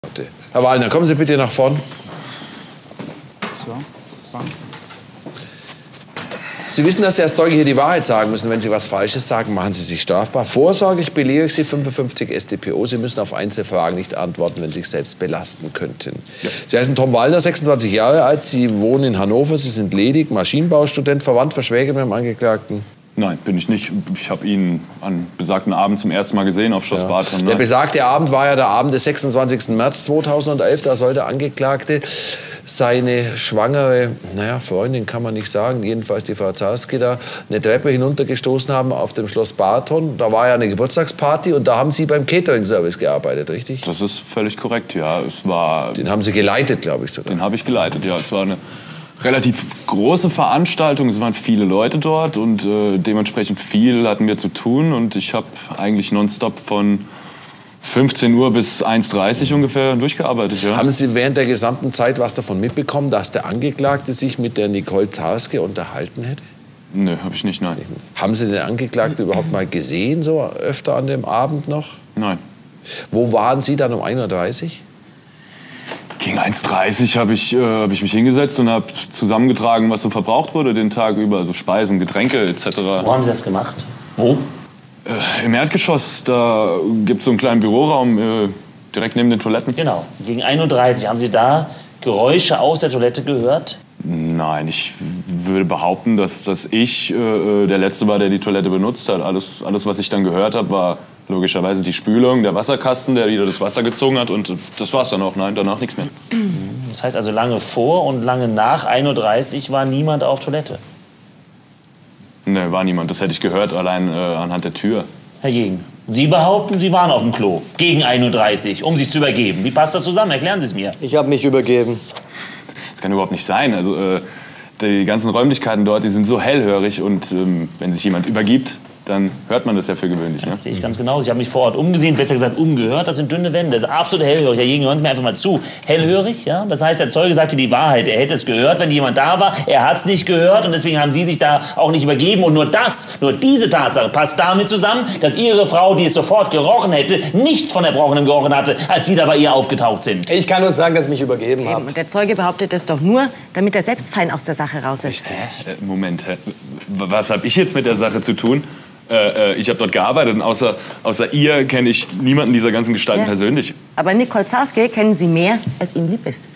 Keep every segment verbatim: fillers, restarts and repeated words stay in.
Herr Wallner, kommen Sie bitte nach vorn. So. So. Sie wissen, dass Sie als Zeuge hier die Wahrheit sagen müssen. Wenn Sie was Falsches sagen, machen Sie sich strafbar. Vorsorglich belehre ich Sie fünfundfünfzig S t p o. Sie müssen auf Einzelfragen nicht antworten, wenn Sie sich selbst belasten könnten. Ja. Sie heißen Tom Wallner, sechsundzwanzig Jahre alt. Sie wohnen in Hannover. Sie sind ledig, Maschinenbaustudent, verwandt, verschwägert mit dem Angeklagten. Nein, bin ich nicht. Ich habe ihn an besagten Abend zum ersten Mal gesehen auf Schloss Ja. Bartram. Der besagte Abend war ja der Abend des sechsundzwanzigsten März zweitausendelf. Da soll der Angeklagte seine schwangere, naja, Freundin kann man nicht sagen, jedenfalls die Frau Zarski da, eine Treppe hinuntergestoßen haben auf dem Schloss Barton. Da war ja eine Geburtstagsparty und da haben Sie beim Catering-Service gearbeitet, richtig? Das ist völlig korrekt, ja. Es war, Den haben Sie geleitet, glaube ich sogar. den habe ich geleitet, ja. Es war eine relativ große Veranstaltung. Es waren viele Leute dort und äh, dementsprechend viel hatten wir zu tun. Und ich habe eigentlich nonstop von fünfzehn Uhr bis eins Uhr dreißig ungefähr durchgearbeitet. Ja. Haben Sie während der gesamten Zeit was davon mitbekommen, dass der Angeklagte sich mit der Nicole Zarski unterhalten hätte? Nö, habe ich nicht, nein. Haben Sie den Angeklagten überhaupt mal gesehen, so öfter an dem Abend noch? Nein. Wo waren Sie dann um ein Uhr dreißig? Gegen eins Uhr dreißig habe ich, äh, hab ich mich hingesetzt und habe zusammengetragen, was so verbraucht wurde den Tag über. So Speisen, Getränke et cetera. Wo haben Sie das gemacht? Wo? Äh, Im Erdgeschoss, da gibt es so einen kleinen Büroraum äh, direkt neben den Toiletten. Genau. Gegen ein Uhr dreißig. Haben Sie da Geräusche aus der Toilette gehört? Nein, ich würde behaupten, dass, dass ich äh, der Letzte war, der die Toilette benutzt hat. Alles, alles was ich dann gehört habe, war logischerweise die Spülung, der Wasserkasten, der wieder das Wasser gezogen hat. Und das war's dann auch. Nein, danach nichts mehr. Das heißt also, lange vor und lange nach ein Uhr dreißig war niemand auf Toilette? Ne, war niemand. Das hätte ich gehört, allein äh, anhand der Tür. Herr Jegen, Sie behaupten, Sie waren auf dem Klo gegen ein Uhr dreißig, um sich zu übergeben. Wie passt das zusammen? Erklären Sie es mir. Ich habe mich übergeben. Das kann überhaupt nicht sein. Also äh, die ganzen Räumlichkeiten dort, die sind so hellhörig. Und ähm, wenn sich jemand übergibt, dann hört man das ja für gewöhnlich. Ne? Sehe ich ganz genau. Ich habe mich vor Ort umgesehen, besser gesagt umgehört. Das sind dünne Wände, das ist absolut hellhörig. Herr Jegen, hören Sie mir einfach mal zu. Hellhörig, ja? Das heißt, der Zeuge sagte die Wahrheit. Er hätte es gehört, wenn jemand da war. Er hat es nicht gehört und deswegen haben Sie sich da auch nicht übergeben. Und nur das, nur diese Tatsache passt damit zusammen, dass Ihre Frau, die es sofort gerochen hätte, nichts von Erbrochenem gerochen hatte, als Sie da bei ihr aufgetaucht sind. Ich kann nur sagen, dass ich mich übergeben habe. Und der Zeuge behauptet das doch nur, damit er selbst fein aus der Sache raus ist. Äh, Moment, hä? Was habe ich jetzt mit der Sache zu tun? Äh, ich habe dort gearbeitet und außer, außer ihr kenne ich niemanden dieser ganzen Gestalten Ja. persönlich. Aber Nicole Zarski kennen Sie mehr, als Ihnen lieb ist.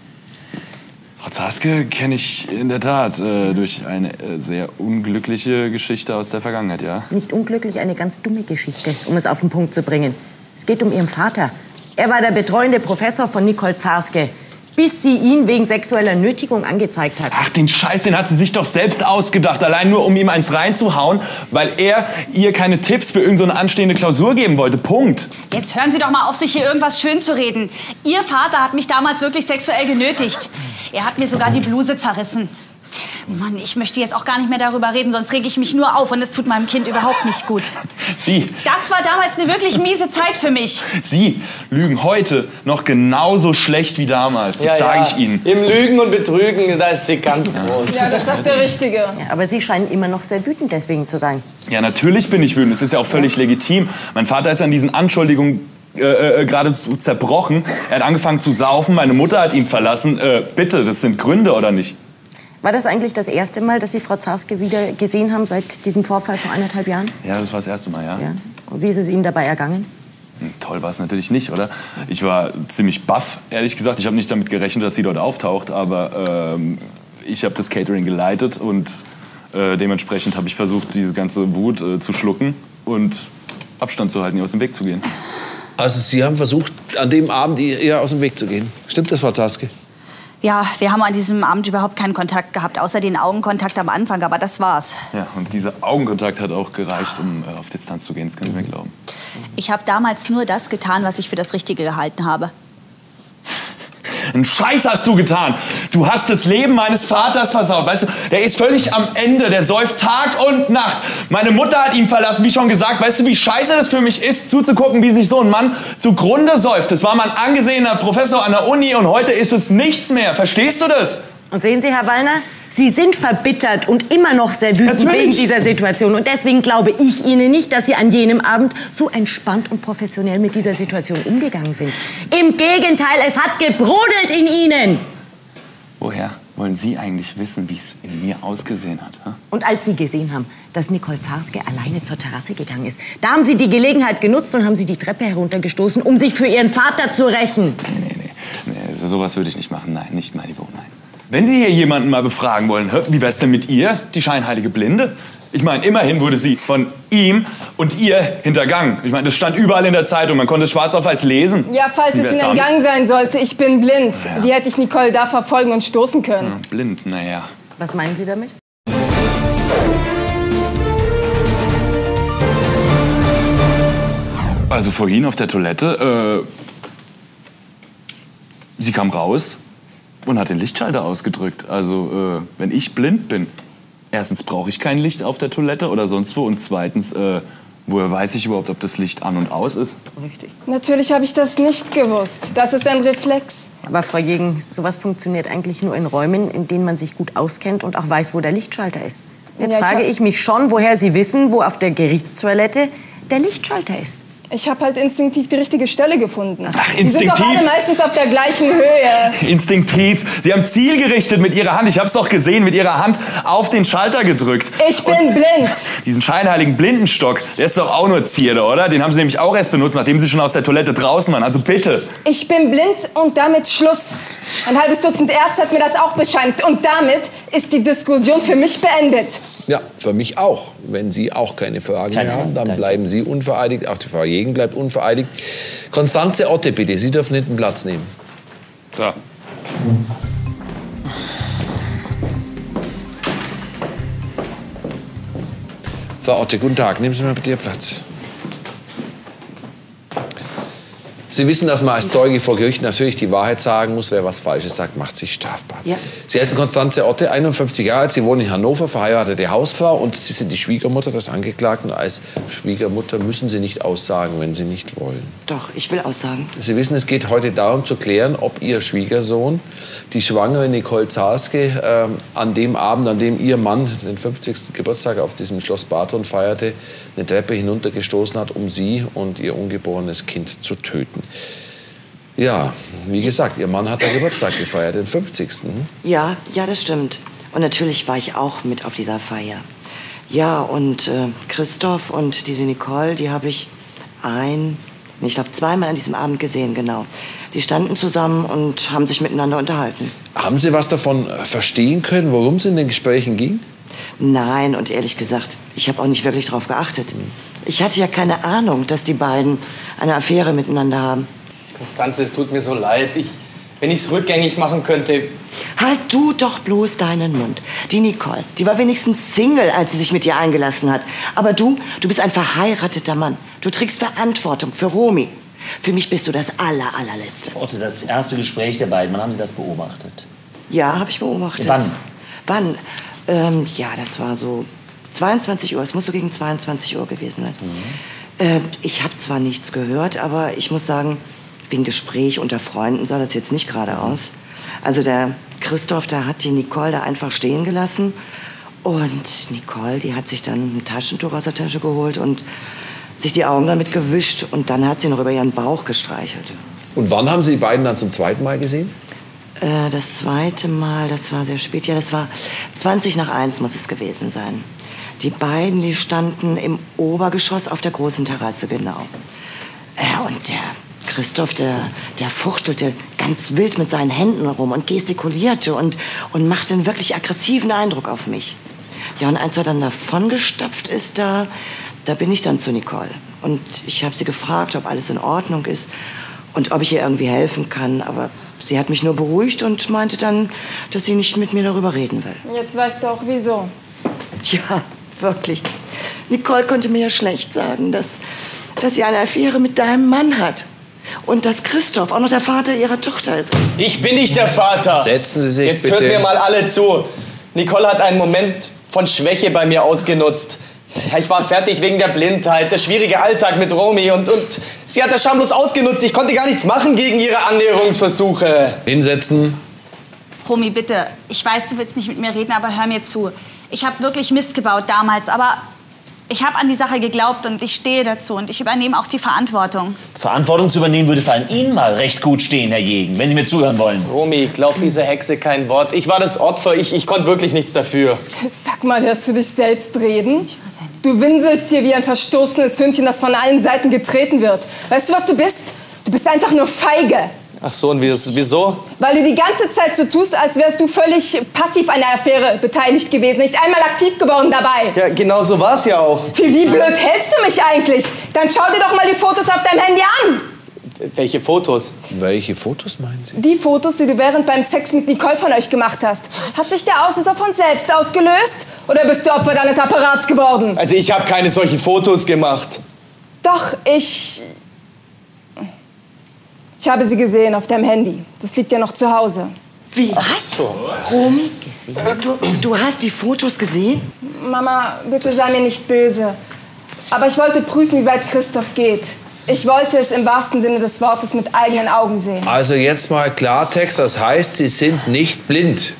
Frau Zarski kenne ich in der Tat äh, durch eine äh, sehr unglückliche Geschichte aus der Vergangenheit, ja. Nicht unglücklich, eine ganz dumme Geschichte, um es auf den Punkt zu bringen. Es geht um Ihren Vater. Er war der betreuende Professor von Nicole Zarski, bis sie ihn wegen sexueller Nötigung angezeigt hat. Ach, den Scheiß, den hat sie sich doch selbst ausgedacht, allein nur um ihm eins reinzuhauen, weil er ihr keine Tipps für irgendeine so eine anstehende Klausur geben wollte. Punkt. Jetzt hören Sie doch mal auf, sich hier irgendwas schön zu reden. Ihr Vater hat mich damals wirklich sexuell genötigt. Er hat mir sogar die Bluse zerrissen. Mann, ich möchte jetzt auch gar nicht mehr darüber reden, sonst rege ich mich nur auf und es tut meinem Kind überhaupt nicht gut. Sie, Das war damals eine wirklich miese Zeit für mich. Sie lügen heute noch genauso schlecht wie damals. Das Ja, sage ja. ich Ihnen. Im Lügen und Betrügen, da ist sie ganz groß. Ja, das sagt der Richtige. Ja, aber Sie scheinen immer noch sehr wütend deswegen zu sein. Ja, natürlich bin ich wütend. Das ist ja auch völlig legitim. Mein Vater ist an diesen Anschuldigungen äh, äh, geradezu zerbrochen. Er hat angefangen zu saufen, meine Mutter hat ihn verlassen. Äh, bitte, das sind Gründe, oder nicht? War das eigentlich das erste Mal, dass Sie Frau Zarski wieder gesehen haben seit diesem Vorfall vor anderthalb Jahren? Ja, das war das erste Mal, ja. Ja. Und wie ist es Ihnen dabei ergangen? Hm, Toll war es natürlich nicht, oder? Ich war ziemlich baff, ehrlich gesagt. Ich habe nicht damit gerechnet, dass sie dort auftaucht, aber ähm, ich habe das Catering geleitet und äh, dementsprechend habe ich versucht, diese ganze Wut äh, zu schlucken und Abstand zu halten, ihr aus dem Weg zu gehen. Also Sie haben versucht, an dem Abend ihr, ihr aus dem Weg zu gehen. Stimmt das, Frau Zarski? Ja, wir haben an diesem Abend überhaupt keinen Kontakt gehabt, außer den Augenkontakt am Anfang, aber das war's. Ja, und dieser Augenkontakt hat auch gereicht, um äh, auf Distanz zu gehen, das können Sie mir glauben. Ich habe damals nur das getan, was ich für das Richtige gehalten habe. Einen Scheiß hast du getan. Du hast das Leben meines Vaters versaut. Weißt du, der ist völlig am Ende. Der säuft Tag und Nacht. Meine Mutter hat ihn verlassen, wie schon gesagt. Weißt du, wie scheiße das für mich ist, zuzugucken, wie sich so ein Mann zugrunde säuft. Das war mal ein angesehener Professor an der Uni und heute ist es nichts mehr. Verstehst du das? Und sehen Sie, Herr Wallner, Sie sind verbittert und immer noch sehr wütend Natürlich. wegen dieser Situation. Und deswegen glaube ich Ihnen nicht, dass Sie an jenem Abend so entspannt und professionell mit dieser Situation umgegangen sind. Im Gegenteil, es hat gebrodelt in Ihnen. Woher wollen Sie eigentlich wissen, wie es in mir ausgesehen hat? Hm? Und als Sie gesehen haben, dass Nicole Zarske alleine zur Terrasse gegangen ist, da haben Sie die Gelegenheit genutzt und haben sie die Treppe heruntergestoßen, um sich für Ihren Vater zu rächen. Nee, nee, nee. nee so, sowas würde ich nicht machen. Nein, nicht mein Niveau, nein. Wenn Sie hier jemanden mal befragen wollen, hä, wie wär's denn mit ihr, die scheinheilige Blinde? Ich meine, immerhin wurde sie von ihm und ihr hintergangen. Ich meine, das stand überall in der Zeitung, man konnte es schwarz auf weiß lesen. Ja, falls Wie es wär's Ihnen damit? entgangen sein sollte, ich bin blind. Ja. Wie hätte ich Nicole da verfolgen und stoßen können? Ja, blind, naja. Was meinen Sie damit? Also vorhin auf der Toilette, äh, sie kam raus und hat den Lichtschalter ausgedrückt. Also, äh, wenn ich blind bin, erstens brauche ich kein Licht auf der Toilette oder sonst wo und zweitens, äh, woher weiß ich überhaupt, ob das Licht an und aus ist? Richtig. Natürlich habe ich das nicht gewusst. Das ist ein Reflex. Aber Frau Jegen, sowas funktioniert eigentlich nur in Räumen, in denen man sich gut auskennt und auch weiß, wo der Lichtschalter ist. Jetzt Ja, ich frage hab- ich mich schon, woher Sie wissen, wo auf der Gerichtstoilette der Lichtschalter ist. Ich habe halt instinktiv die richtige Stelle gefunden. Ach, Die sind doch instinktiv? alle meistens auf der gleichen Höhe. Instinktiv. Sie haben zielgerichtet mit Ihrer Hand, ich hab's doch gesehen, mit Ihrer Hand auf den Schalter gedrückt. Ich bin blind. Diesen scheinheiligen Blindenstock, der ist doch auch nur Zierde, oder? Den haben Sie nämlich auch erst benutzt, nachdem Sie schon aus der Toilette draußen waren. Also bitte. Ich bin blind und damit Schluss. Ein halbes Dutzend Ärzte hat mir das auch bescheinigt. Und damit ist die Diskussion für mich beendet. Ja, für mich auch. Wenn Sie auch keine Fragen Keine mehr haben, dann Danke. bleiben Sie unvereidigt. Auch die Frau Jegen bleibt unvereidigt. Konstanze Otte, bitte. Sie dürfen hinten Platz nehmen. Da. Frau Otte, guten Tag. Nehmen Sie mal bitte Ihr Platz. Sie wissen, dass man als Zeuge vor Gericht natürlich die Wahrheit sagen muss. Wer was Falsches sagt, macht sich strafbar. Ja. Sie heißen Konstanze Otte, einundfünfzig Jahre alt. Sie wohnen in Hannover, verheiratete Hausfrau. Und Sie sind die Schwiegermutter des Angeklagten. Als Schwiegermutter müssen Sie nicht aussagen, wenn Sie nicht wollen. Doch, ich will aussagen. Sie wissen, es geht heute darum zu klären, ob Ihr Schwiegersohn die schwangere Nicole Zarske ähm, an dem Abend, an dem Ihr Mann den fünfzigsten Geburtstag auf diesem Schloss Barton feierte, eine Treppe hinuntergestoßen hat, um sie und ihr ungeborenes Kind zu töten. Ja, wie gesagt, Ihr Mann hat da Geburtstag gefeiert, den fünfzigsten Ja, ja, das stimmt. Und natürlich war ich auch mit auf dieser Feier. Ja, und äh, Christoph und diese Nicole, die habe ich ein, nee, ich glaube zweimal an diesem Abend gesehen, genau. Die standen zusammen und haben sich miteinander unterhalten. Haben Sie was davon verstehen können, worum es in den Gesprächen ging? Nein, und ehrlich gesagt, ich habe auch nicht wirklich darauf geachtet. Ich hatte ja keine Ahnung, dass die beiden eine Affäre miteinander haben. Konstanze, es tut mir so leid. Ich, wenn ich es rückgängig machen könnte. Halt du doch bloß deinen Mund. Die Nicole, die war wenigstens Single, als sie sich mit dir eingelassen hat. Aber du, du bist ein verheirateter Mann. Du trägst Verantwortung für Romy. Für mich bist du das aller, allerletzte. Frau Otte, das erste Gespräch der beiden, wann haben Sie das beobachtet? Ja, habe ich beobachtet. Wann? Wann? Ähm, ja, das war so zweiundzwanzig Uhr. Es muss so gegen zweiundzwanzig Uhr gewesen sein. Mhm. Äh, ich habe zwar nichts gehört, aber ich muss sagen, wie ein Gespräch unter Freunden sah das jetzt nicht gerade aus. Also der Christoph, der hat die Nicole da einfach stehen gelassen. Und Nicole, die hat sich dann ein Taschentuch aus der Tasche geholt und sich die Augen damit gewischt. Und dann hat sie noch über ihren Bauch gestreichelt. Und wann haben Sie die beiden dann zum zweiten Mal gesehen? Äh, das zweite Mal, das war sehr spät. Ja, das war zwanzig nach eins muss es gewesen sein. Die beiden, die standen im Obergeschoss auf der großen Terrasse, genau. Äh, und der Christoph, der, der fuchtelte ganz wild mit seinen Händen rum und gestikulierte und, und machte einen wirklich aggressiven Eindruck auf mich. Ja, und als er dann davongestapft ist, da, da bin ich dann zu Nicole. Und ich habe sie gefragt, ob alles in Ordnung ist und ob ich ihr irgendwie helfen kann. Aber sie hat mich nur beruhigt und meinte dann, dass sie nicht mit mir darüber reden will. Jetzt weißt du auch wieso. Tja, wirklich. Nicole konnte mir ja schlecht sagen, dass, dass sie eine Affäre mit deinem Mann hat. Und dass Christoph auch noch der Vater ihrer Tochter ist. Ich bin nicht der Vater. Setzen Sie sich Jetzt bitte. hört mir mal alle zu. Nicole hat einen Moment von Schwäche bei mir ausgenutzt. Ja, ich war fertig wegen der Blindheit, der schwierige Alltag mit Romy und, und sie hat das schamlos ausgenutzt. Ich konnte gar nichts machen gegen ihre Annäherungsversuche. Hinsetzen. Romy, bitte. Ich weiß, du willst nicht mit mir reden, aber hör mir zu. Ich habe wirklich Mist gebaut damals, aber ich habe an die Sache geglaubt und ich stehe dazu und ich übernehme auch die Verantwortung. Verantwortung zu übernehmen würde vor allem Ihnen mal recht gut stehen, Herr Jegen, wenn Sie mir zuhören wollen. Romy, glaub diese Hexe kein Wort. Ich war das Opfer, ich, ich konnte wirklich nichts dafür. Sag mal, hörst du dich selbst reden? Du winselst hier wie ein verstoßenes Hündchen, das von allen Seiten getreten wird. Weißt du, was du bist? Du bist einfach nur feige. Ach so, und wieso? Weil du die ganze Zeit so tust, als wärst du völlig passiv an der Affäre beteiligt gewesen. Nicht einmal aktiv geworden dabei. Ja, genau so war's ja auch. Für wie blöd hältst du mich eigentlich? Dann schau dir doch mal die Fotos auf deinem Handy an. Welche Fotos? Welche Fotos meinen Sie? Die Fotos, die du während beim Sex mit Nicole von euch gemacht hast. Hat sich der Auslöser von selbst ausgelöst? Oder bist du Opfer deines Apparats geworden? Also ich habe keine solchen Fotos gemacht. Doch, ich... Ich habe sie gesehen auf deinem Handy. Das liegt ja noch zu Hause. Wie? Ach so. Rum? Du, du hast die Fotos gesehen? Mama, bitte sei mir nicht böse. Aber ich wollte prüfen, wie weit Christoph geht. Ich wollte es im wahrsten Sinne des Wortes mit eigenen Augen sehen. Also jetzt mal Klartext, das heißt, Sie sind nicht blind.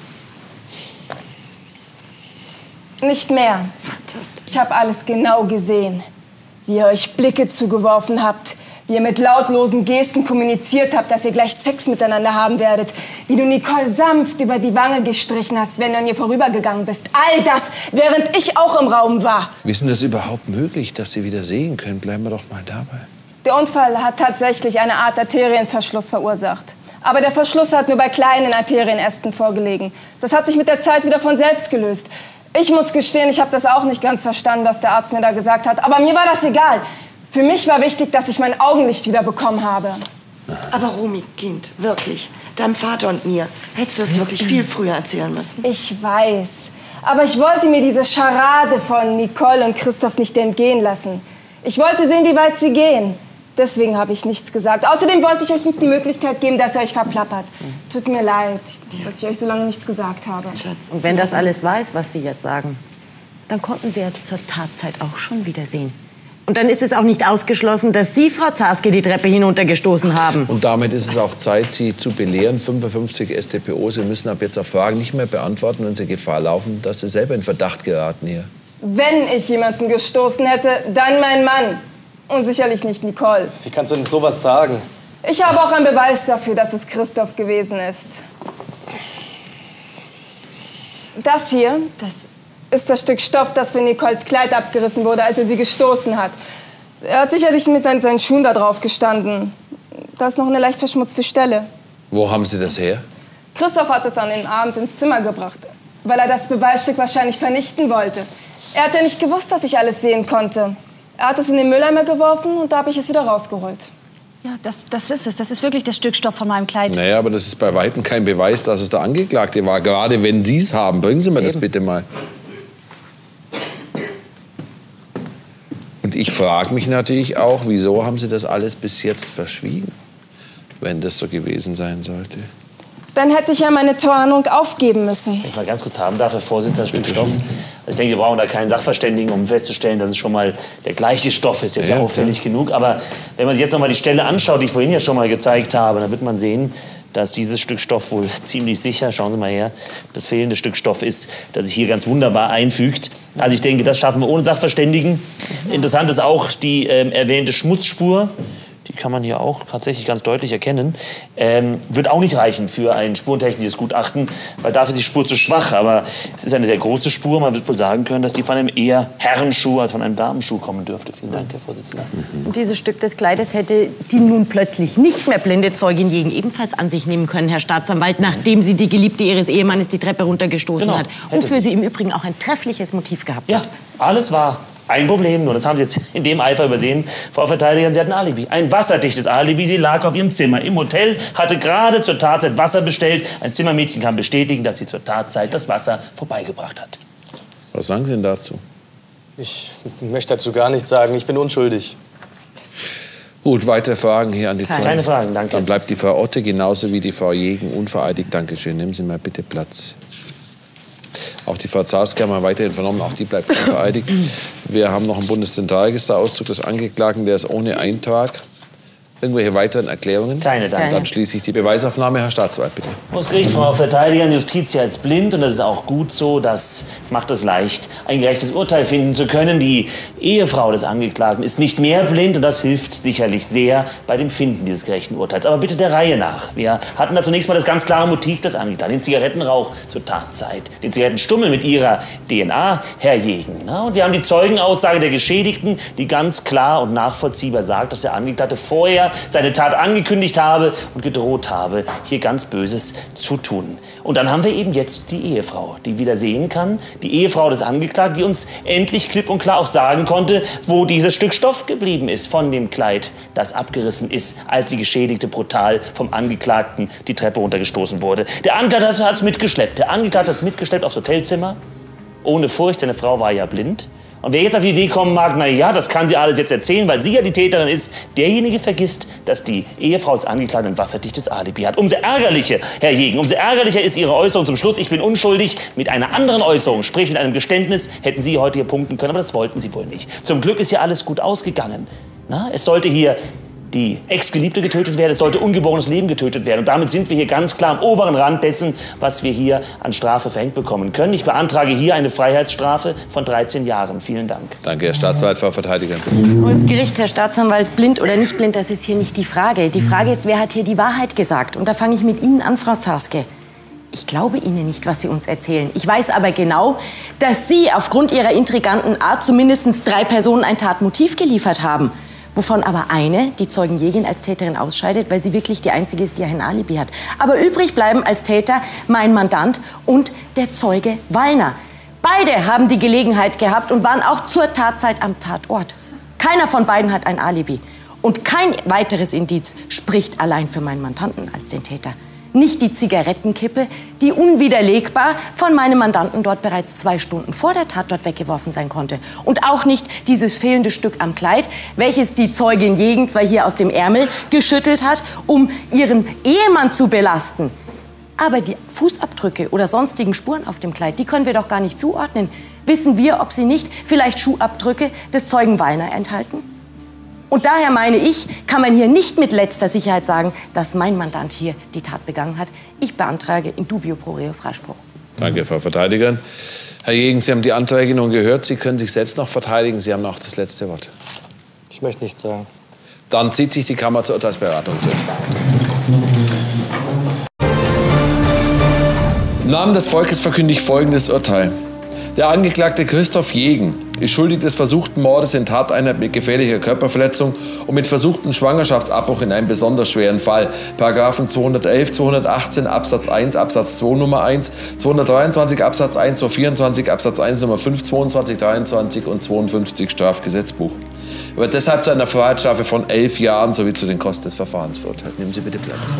Nicht mehr. Ich habe alles genau gesehen. Wie ihr euch Blicke zugeworfen habt, wie ihr mit lautlosen Gesten kommuniziert habt, dass ihr gleich Sex miteinander haben werdet. Wie du Nicole sanft über die Wange gestrichen hast, wenn du an ihr vorübergegangen bist. All das, während ich auch im Raum war. Wie ist denn das überhaupt möglich, dass Sie wieder sehen können? Bleiben wir doch mal dabei. Der Unfall hat tatsächlich eine Art Arterienverschluss verursacht. Aber der Verschluss hat nur bei kleinen Arterienästen vorgelegen. Das hat sich mit der Zeit wieder von selbst gelöst. Ich muss gestehen, ich habe das auch nicht ganz verstanden, was der Arzt mir da gesagt hat. Aber mir war das egal. Für mich war wichtig, dass ich mein Augenlicht wieder bekommen habe. Aber Romy, Kind, wirklich, deinem Vater und mir hättest du das wirklich viel früher erzählen müssen. Ich weiß. Aber ich wollte mir diese Scharade von Nicole und Christoph nicht entgehen lassen. Ich wollte sehen, wie weit sie gehen. Deswegen habe ich nichts gesagt. Außerdem wollte ich euch nicht die Möglichkeit geben, dass ihr euch verplappert. Tut mir leid, dass ich euch so lange nichts gesagt habe. Und wenn das alles weiß, was Sie jetzt sagen, dann konnten Sie ja zur Tatzeit auch schon wiedersehen. Und dann ist es auch nicht ausgeschlossen, dass Sie, Frau Zarske, die Treppe hinuntergestoßen haben. Und damit ist es auch Zeit, Sie zu belehren. fünfundfünfzig S t P O, Sie müssen ab jetzt auf Fragen nicht mehr beantworten, wenn Sie Gefahr laufen, dass Sie selber in Verdacht geraten hier. Wenn ich jemanden gestoßen hätte, dann mein Mann. Und sicherlich nicht Nicole. Wie kannst du denn sowas sagen? Ich habe auch einen Beweis dafür, dass es Christoph gewesen ist. Das hier, das ist das Stück Stoff, das für Nicoles Kleid abgerissen wurde, als er sie gestoßen hat. Er hat sicherlich mit seinen Schuhen da drauf gestanden. Da ist noch eine leicht verschmutzte Stelle. Wo haben Sie das her? Christoph hat es an dem Abend ins Zimmer gebracht, weil er das Beweisstück wahrscheinlich vernichten wollte. Er hat ja nicht gewusst, dass ich alles sehen konnte. Er hat es in den Mülleimer geworfen und da habe ich es wieder rausgeholt. Ja, das, das ist es. Das ist wirklich das Stück Stoff von meinem Kleid. Naja, aber das ist bei weitem kein Beweis, dass es der Angeklagte war. Gerade wenn Sie es haben. Bringen Sie mir das bitte mal. Und ich frage mich natürlich auch, wieso haben Sie das alles bis jetzt verschwiegen, wenn das so gewesen sein sollte? Dann hätte ich ja meine Tarnung aufgeben müssen. Wenn ich mal ganz kurz haben darf, Herr Vorsitzender, das Stück Stoff. Also ich denke, wir brauchen da keinen Sachverständigen, um festzustellen, dass es schon mal der gleiche Stoff ist. Der ist ja, ja auffällig ja. genug. Aber wenn man sich jetzt noch mal die Stelle anschaut, die ich vorhin ja schon mal gezeigt habe, dann wird man sehen, dass dieses Stück Stoff wohl ziemlich sicher, schauen Sie mal her, das fehlende Stück Stoff ist, das sich hier ganz wunderbar einfügt. Also ich denke, das schaffen wir ohne Sachverständigen. Interessant ist auch die ähm, erwähnte Schmutzspur. Die kann man hier auch tatsächlich ganz deutlich erkennen. Ähm, wird auch nicht reichen für ein spurentechnisches Gutachten, weil dafür ist die Spur zu schwach. Aber es ist eine sehr große Spur. Man wird wohl sagen können, dass die von einem eher Herrenschuh als von einem Damenschuh kommen dürfte. Vielen Dank, Herr Vorsitzender. Und dieses Stück des Kleides hätte die nun plötzlich nicht mehr blinde Zeugin Jegen ebenfalls an sich nehmen können, Herr Staatsanwalt, nachdem sie die Geliebte ihres Ehemannes die Treppe runtergestoßen genau, hat. Wofür sie im Übrigen auch ein treffliches Motiv gehabt ja, hat. Ja, alles wahr. Ein Problem nur, das haben Sie jetzt in dem Eifer übersehen, Frau Verteidigerin, Sie hatten ein Alibi. Ein wasserdichtes Alibi. Sie lag auf ihrem Zimmer im Hotel, hatte gerade zur Tatzeit Wasser bestellt. Ein Zimmermädchen kann bestätigen, dass sie zur Tatzeit das Wasser vorbeigebracht hat. Was sagen Sie denn dazu? Ich möchte dazu gar nichts sagen. Ich bin unschuldig. Gut, weitere Fragen hier an die Zeit. Keine Fragen, danke. Dann bleibt die Frau Otte genauso wie die Frau Jegen unvereidigt. Dankeschön. Nehmen Sie mal bitte Platz. Auch die Frau Zarske haben wir weiterhin vernommen, auch die bleibt unvereidigt. Wir haben noch einen Bundeszentralregisterauszug des Angeklagten, der ist ohne Eintrag. Irgendwelche weiteren Erklärungen? Keine, danke. Dann schließe ich die Beweisaufnahme. Herr Staatsanwalt, bitte. Das Gericht, Frau Verteidigerin, Justitia ist blind und das ist auch gut so. Das macht es leicht, ein gerechtes Urteil finden zu können. Die Ehefrau des Angeklagten ist nicht mehr blind und das hilft sicherlich sehr bei dem Finden dieses gerechten Urteils. Aber bitte der Reihe nach. Wir hatten da zunächst mal das ganz klare Motiv des Angeklagten, den Zigarettenrauch zur Tatzeit, den Zigarettenstummel mit ihrer D N A, Herr Jegen. Und wir haben die Zeugenaussage der Geschädigten, die ganz klar und nachvollziehbar sagt, dass der Angeklagte vorher seine Tat angekündigt habe und gedroht habe, hier ganz Böses zu tun. Und dann haben wir eben jetzt die Ehefrau, die wieder sehen kann, die Ehefrau des Angeklagten, die uns endlich klipp und klar auch sagen konnte, wo dieses Stück Stoff geblieben ist von dem Kleid, das abgerissen ist, als die Geschädigte brutal vom Angeklagten die Treppe runtergestoßen wurde. Der Angeklagte hat es mitgeschleppt. Der Angeklagte hat es mitgeschleppt aufs Hotelzimmer, ohne Furcht, seine Frau war ja blind. Und wer jetzt auf die Idee kommen mag, na ja, das kann sie alles jetzt erzählen, weil sie ja die Täterin ist, derjenige vergisst, dass die Ehefrau des Angeklagten ein wasserdichtes Alibi hat. Umso ärgerlicher, Herr Jegen, umso ärgerlicher ist Ihre Äußerung zum Schluss, ich bin unschuldig. Mit einer anderen Äußerung, sprich mit einem Geständnis, hätten Sie heute hier punkten können, aber das wollten Sie wohl nicht. Zum Glück ist hier alles gut ausgegangen. Na, es sollte hier die Ex-Geliebte getötet werden, es sollte ungeborenes Leben getötet werden. Und damit sind wir hier ganz klar am oberen Rand dessen, was wir hier an Strafe verhängt bekommen können. Ich beantrage hier eine Freiheitsstrafe von dreizehn Jahren. Vielen Dank. Danke, Herr Staatsanwalt, Frau Verteidigerin. Hohes Gericht, Herr Staatsanwalt, blind oder nicht blind, das ist hier nicht die Frage. Die Frage ist, wer hat hier die Wahrheit gesagt? Und da fange ich mit Ihnen an, Frau Zarske. Ich glaube Ihnen nicht, was Sie uns erzählen. Ich weiß aber genau, dass Sie aufgrund Ihrer intriganten Art zumindest drei Personen ein Tatmotiv geliefert haben. Wovon aber eine, die Zeugen Jegin, als Täterin ausscheidet, weil sie wirklich die einzige ist, die ein Alibi hat. Aber übrig bleiben als Täter mein Mandant und der Zeuge Wallner. Beide haben die Gelegenheit gehabt und waren auch zur Tatzeit am Tatort. Keiner von beiden hat ein Alibi. Und kein weiteres Indiz spricht allein für meinen Mandanten als den Täter. Nicht die Zigarettenkippe, die unwiderlegbar von meinem Mandanten dort bereits zwei Stunden vor der Tat dort weggeworfen sein konnte. Und auch nicht dieses fehlende Stück am Kleid, welches die Zeugin Jegen zwar hier aus dem Ärmel geschüttelt hat, um ihren Ehemann zu belasten. Aber die Fußabdrücke oder sonstigen Spuren auf dem Kleid, die können wir doch gar nicht zuordnen. Wissen wir, ob sie nicht vielleicht Schuhabdrücke des Zeugen Wallner enthalten? Und daher meine ich, kann man hier nicht mit letzter Sicherheit sagen, dass mein Mandant hier die Tat begangen hat. Ich beantrage in dubio pro reo Freispruch. Danke, Frau Verteidigerin. Herr Jegen, Sie haben die Anträge nun gehört. Sie können sich selbst noch verteidigen. Sie haben noch das letzte Wort. Ich möchte nichts sagen. Dann zieht sich die Kammer zur Urteilsberatung zurück. Im Namen des Volkes verkünde ich folgendes Urteil. Der Angeklagte Christoph Jegen ist schuldig des versuchten Mordes in Tateinheit mit gefährlicher Körperverletzung und mit versuchten Schwangerschaftsabbruch in einem besonders schweren Fall. Paragraphen zweihundertelf, zweihundertachtzehn Absatz eins, Absatz zwei Nummer eins, zweihundertdreiundzwanzig Absatz eins, zweihundertvierundzwanzig Absatz eins Nummer fünf, zweiundzwanzig, dreiundzwanzig und zweiundfünfzig Strafgesetzbuch. Er wird deshalb zu einer Freiheitsstrafe von elf Jahren sowie zu den Kosten des Verfahrens verurteilt. Nehmen Sie bitte Platz.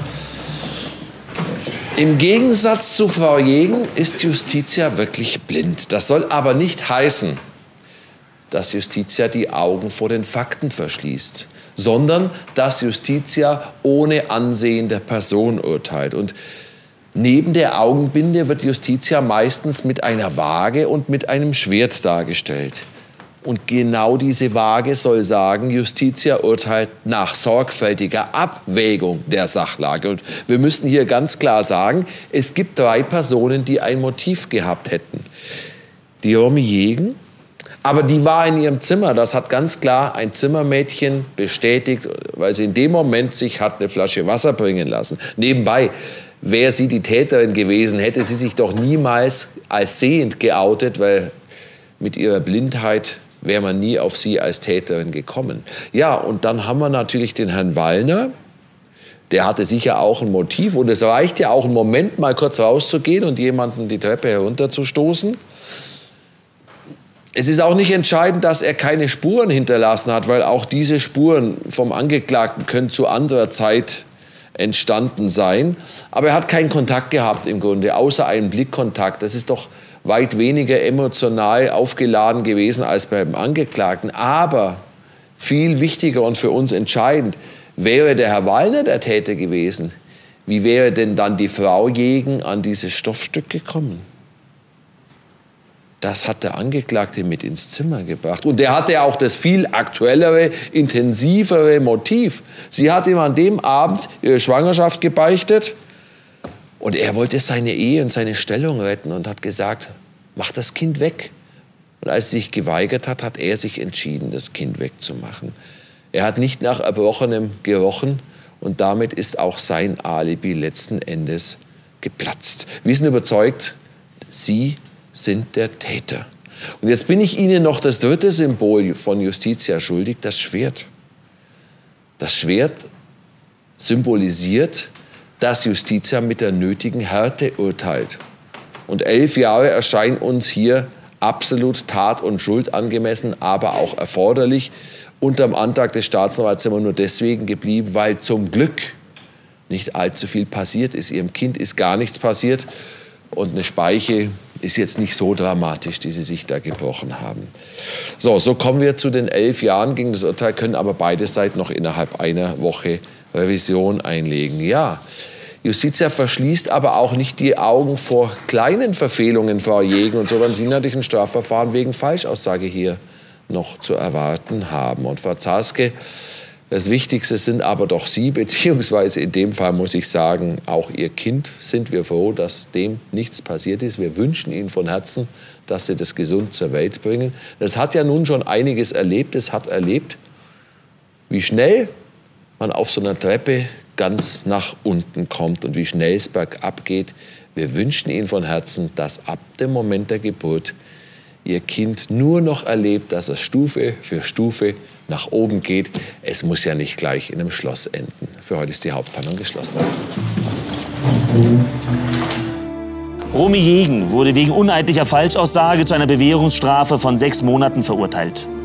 Im Gegensatz zu Frau Jegen ist Justitia wirklich blind. Das soll aber nicht heißen, dass Justitia die Augen vor den Fakten verschließt, sondern dass Justitia ohne Ansehen der Person urteilt. Und neben der Augenbinde wird Justitia meistens mit einer Waage und mit einem Schwert dargestellt. Und genau diese Waage soll sagen, Justitia urteilt nach sorgfältiger Abwägung der Sachlage. Und wir müssen hier ganz klar sagen, es gibt drei Personen, die ein Motiv gehabt hätten. Die Romy Jegen, aber die war in ihrem Zimmer. Das hat ganz klar ein Zimmermädchen bestätigt, weil sie in dem Moment sich hat eine Flasche Wasser bringen lassen. Nebenbei, wäre sie die Täterin gewesen, hätte sie sich doch niemals als sehend geoutet, weil mit ihrer Blindheit wäre man nie auf sie als Täterin gekommen. Ja, und dann haben wir natürlich den Herrn Wallner. Der hatte sicher auch ein Motiv. Und es reicht ja auch einen Moment, mal kurz rauszugehen und jemanden die Treppe herunterzustoßen. Es ist auch nicht entscheidend, dass er keine Spuren hinterlassen hat, weil auch diese Spuren vom Angeklagten können zu anderer Zeit entstanden sein. Aber er hat keinen Kontakt gehabt im Grunde, außer einen Blickkontakt. Das ist doch weit weniger emotional aufgeladen gewesen als beim Angeklagten. Aber viel wichtiger und für uns entscheidend, wäre der Herr Wallner der Täter gewesen, wie wäre denn dann die Frau Jegen an dieses Stoffstück gekommen? Das hat der Angeklagte mit ins Zimmer gebracht. Und der hatte auch das viel aktuellere, intensivere Motiv. Sie hat ihm an dem Abend ihre Schwangerschaft gebeichtet. Und er wollte seine Ehe und seine Stellung retten und hat gesagt, mach das Kind weg. Und als sie sich geweigert hat, hat er sich entschieden, das Kind wegzumachen. Er hat nicht nach Erbrochenem gerochen und damit ist auch sein Alibi letzten Endes geplatzt. Wir sind überzeugt, Sie sind der Täter. Und jetzt bin ich Ihnen noch das dritte Symbol von Justitia schuldig, das Schwert. Das Schwert symbolisiert, dass Justitia mit der nötigen Härte urteilt. Und elf Jahre erscheinen uns hier absolut tat- und schuldangemessen, aber auch erforderlich. Unterm Antrag des Staatsanwalts sind wir nur deswegen geblieben, weil zum Glück nicht allzu viel passiert ist. Ihrem Kind ist gar nichts passiert. Und eine Speiche ist jetzt nicht so dramatisch, die Sie sich da gebrochen haben. So, so kommen wir zu den elf Jahren gegen das Urteil, können aber beide Seiten noch innerhalb einer Woche Revision einlegen. Ja, Justitia verschließt aber auch nicht die Augen vor kleinen Verfehlungen, Frau Jegen. Und so werden Sie natürlich ein Strafverfahren wegen Falschaussage hier noch zu erwarten haben. Und Frau Zarske, das Wichtigste sind aber doch Sie, beziehungsweise in dem Fall muss ich sagen, auch Ihr Kind. Sind wir froh, dass dem nichts passiert ist. Wir wünschen Ihnen von Herzen, dass Sie das gesund zur Welt bringen. Das hat ja nun schon einiges erlebt. Es hat erlebt, wie schnell man auf so einer Treppe ganz nach unten kommt und wie schnell es bergab geht. Wir wünschen Ihnen von Herzen, dass ab dem Moment der Geburt Ihr Kind nur noch erlebt, dass es Stufe für Stufe nach oben geht. Es muss ja nicht gleich in einem Schloss enden. Für heute ist die Hauptverhandlung geschlossen. Romy Jegen wurde wegen uneidlicher Falschaussage zu einer Bewährungsstrafe von sechs Monaten verurteilt.